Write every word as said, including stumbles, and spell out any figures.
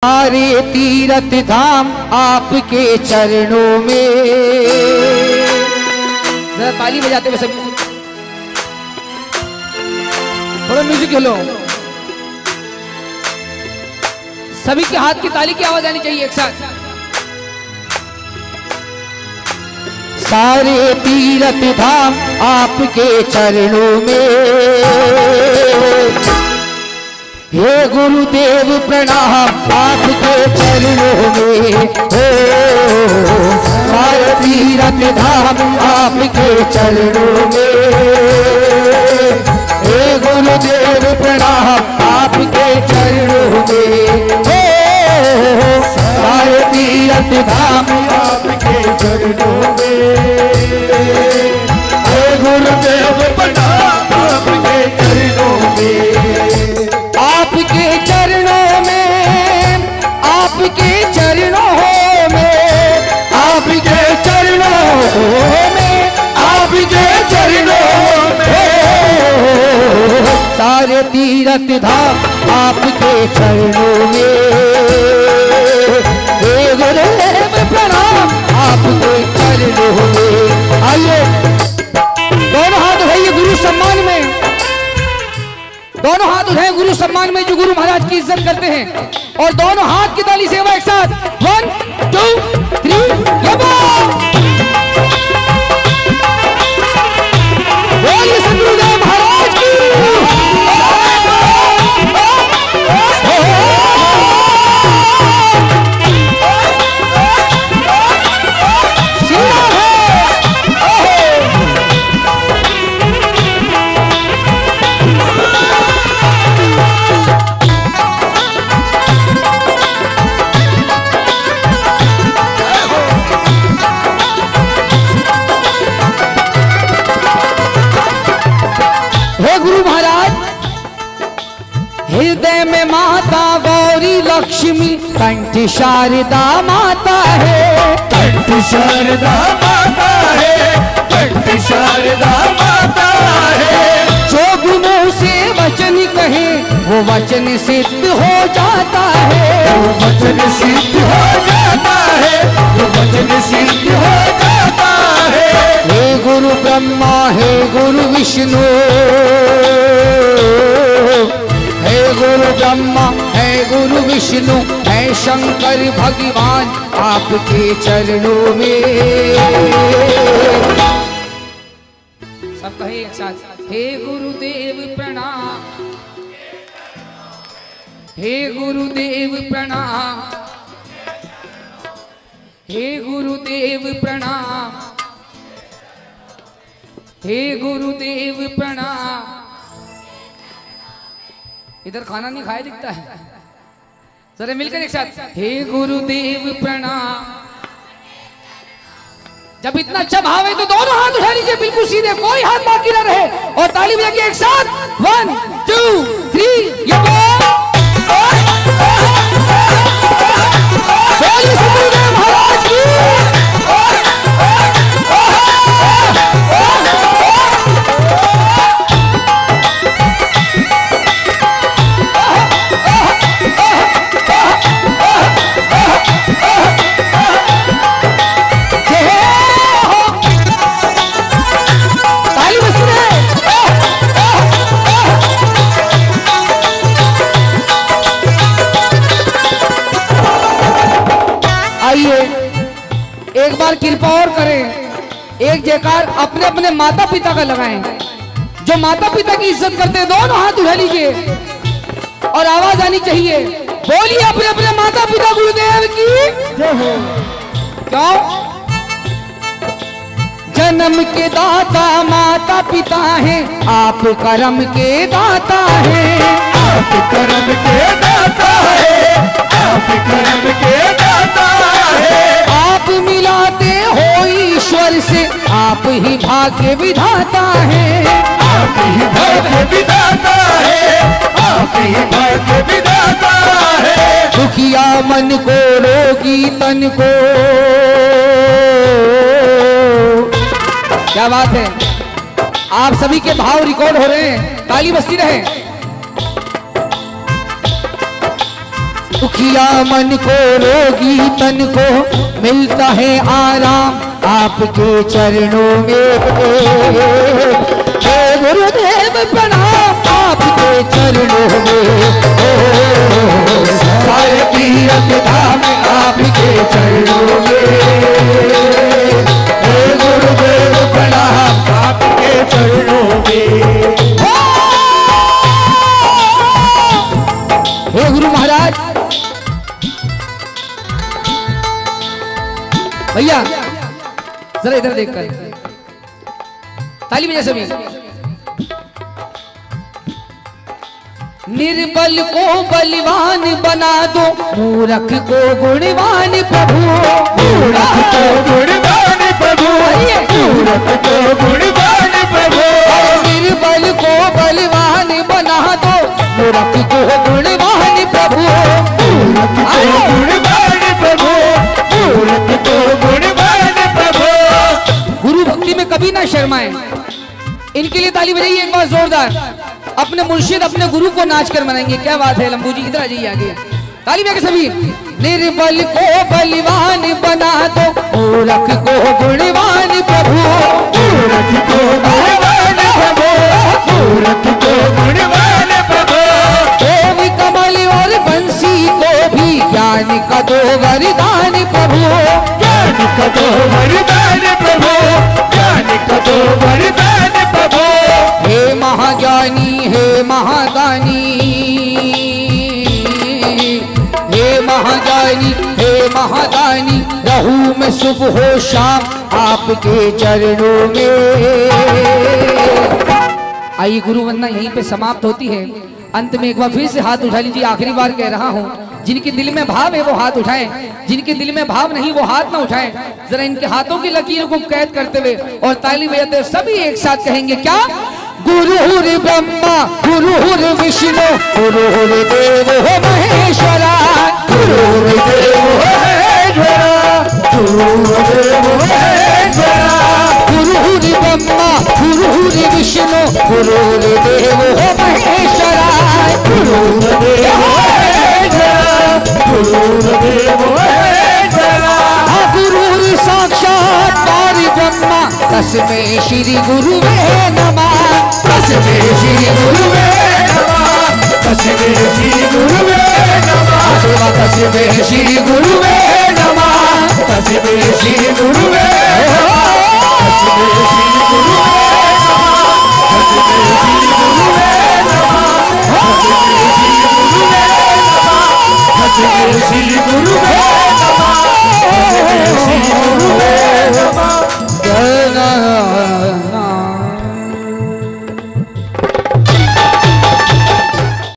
सारे तीरथ धाम आपके चरणों में। जरा ताली बजाते हुए सभी, थोड़ा म्यूजिक लो। सभी के हाथ की ताली की आवाज आनी चाहिए एक साथ। सारे तीरथ धाम आपके चरणों में, हे गुरुदेव प्रणाम आपके चरणों में। हो सारे तीरथ धाम आपके चरणों में, हे गुरुदेव प्रणाम आपके चरणों में। हो सारे तीरथ धाम आपके चरणों में, हे गुरुदेव प्रणाम आपके चरणों में। आपके चरणों में, आपके चरणों में, आपके चरणों में, आपके चरणों में, सारे तीरथ धाम आपके चरणों में, हे गुरुदेव प्रणाम आपके चरणों में। आइए दोनों हाथ उठाइए गुरु सम्मान में, दोनों हाथ उठाए गुरु सम्मान में जो गुरु महाराज की इज्जत करते हैं, और दोनों हाथ की ताली सेवा एक साथ। वन टू थ्री बोलिए सतगुरुदेव महाराज की। हृदय में माता गौरी लक्ष्मी कंठ शारदा माता है, कंठ शारदा माता है, कंठ शारदा माता है। जो गुणों से वचन कहे वो वचन सिद्ध हो जाता है, वो वचन सिद्ध हो जाता है, वो वचन सिद्ध हो जाता है। हे गुरु ब्रह्मा हे गुरु विष्णु, हे गुरु ब्रह्मा हे गुरु विष्णु, हे शंकर भगवान आपके चरणों में। सब कहे एक साथ। हे गुरुदेव प्रणाम, हे गुरुदेव प्रणाम, हे गुरुदेव प्रणाम, हे गुरुदेव प्रणाम। इधर खाना नहीं खाया दिखता है, जरा मिलकर एक साथ। हे गुरुदेव प्रणाम। जब इतना अच्छा भाव है तो दोनों हाथ उठा लीजिए बिल्कुल सीधे, कोई हाथ बाकी ना रहे, और ताली बजा के एक साथ। वन टू थ्री बोलिए सतगुरुदेव महाराज की। एक बार कृपा और करें, एक जयकार अपने अपने माता पिता का लगाएं। जो माता पिता की इज्जत करते हैं दोनों हाथ उठा लीजिए और आवाज आनी चाहिए। बोलिए अपने अपने माता पिता गुरुदेव की जय हो। क्यों? जन्म के दाता माता पिता हैं, आप कर्म के दाता हैं, आप कर्म के दाता है, आप कर्म के दाता है। आप मिलाते हो ईश्वर से, आप ही भाग्य विधाता हैं, आप ही भाग्य विधाता है, आप ही भाग्य विधाता है। दुखिया मन को रोगी तन को, क्या बात है। आप सभी के भाव रिकॉर्ड हो रहे हैं, ताली बजती रहे। दुखिया मन को रोगी तन को मिलता है आराम आपके चरणों में। हे गुरुदेव प्रणाम आपके चरणों में। ओ सारे तीरथ धाम आपके चरणों में। हे गुरुदेव प्रणाम आपके चरणों में। हे गुरु महाराज, भैया जरा इधर देखकर ताली बजा सभी। निर्बल को बलवान बना दो, मूर्ख को गुणवान प्रभु। मूर्ख को गुणवान प्रभु, मूर्ख को गुणवान प्रभु। निर्बल को बलवान बना दो, मूर्ख को गुणवान प्रभु। मूर्ख को गुणवान प्रभु, मूर्ख को गुणवान प्रभु। गुरु भक्ति में कभी ना शर्माए। इनके लिए ताली बजाइए एक बार जोरदार। अपने मुर्शिद अपने गुरु को नाच कर मनाएंगे। क्या बात है लंबू जी, इधर आ जाइए आगे। ताली बजा के सभी। निर्बल को बलवान बना दो, मूर्ख को गुणवान प्रभु। मूर्ख को गुणवान प्रभु, मूर्ख को गुणवान प्रभु। देव कमल और बंसी को भी ज्ञान का दो वरदान प्रभु। ज्ञान का दो वरदान प्रभु, ज्ञान का दो वरदान प्रभु। हे महाज्ञानी हे महादानी, हे महाज्ञानी हे महादानी, रहूं मैं सुबह हो शाम आपके चरणों में। आइए गुरु वंदना यहीं पे समाप्त होती है। अंत में एक बार फिर से हाथ उठा लीजिए। आखिरी बार कह रहा हूँ, जिनके दिल में भाव है वो हाथ उठाएं, जिनके दिल में भाव नहीं वो हाथ ना उठाएं। जरा इनके हाथों की लकीरों को कैद करते हुए और ताली बजाते हुए सभी एक साथ कहेंगे क्या? गुरुर ब्रह्मा गुरुर विष्णु गुरुर्देव महेश्वरा। गुरुर्देव महेश्वरा, गुरुर्देव महेश्वरा। गुरुर ब्रह्मा गुरुर विष्णु गुरुर्देव महेश्वरा। गुरुर्देव महेश्वरा, गुरुर्देव महेश्वरा। गुरुर साक्षात पारि ब्रह्मा तस्मै श्री गुरुवे नमः। तस्मै श्री गुरुवे नमः, तस्मै श्री गुरुवे नमः। तस्मै श्री गुरुवे नमः, तस्मै श्री गुरुवे नमः, तस्मै श्री गुरुवे नमः, तस्मै श्री गुरुवे नमः, तस्मै श्री गुरुवे नमः, तस्मै श्री गुरुवे